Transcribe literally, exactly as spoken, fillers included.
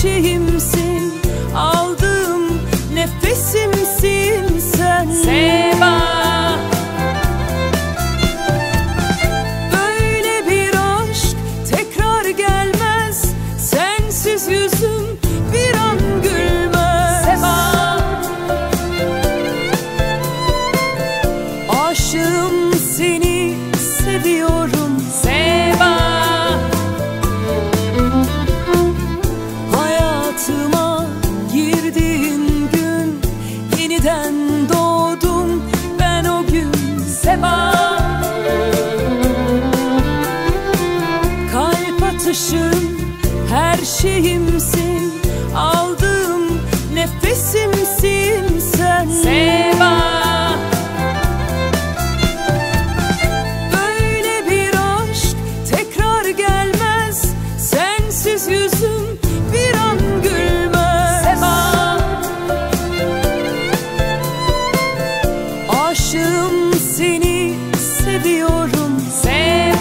şeyimsin, aldığım nefesimsin sen. Seva. Böyle bir aşk tekrar gelmez, sensiz yüzüm bir an gülmez. Seva. Aşığım, seni seviyorum. Seva. Hayatıma girdiğin gün yeniden doğdum ben o gün. Seva. Kalp atışım, her şeyimsin, aldığım nefesimsin sen. Seva. Böyle bir aşk tekrar gelmez, sensiz yüzüm bir an gülmez. Seva. Aşığım, seni seviyorum. Seva.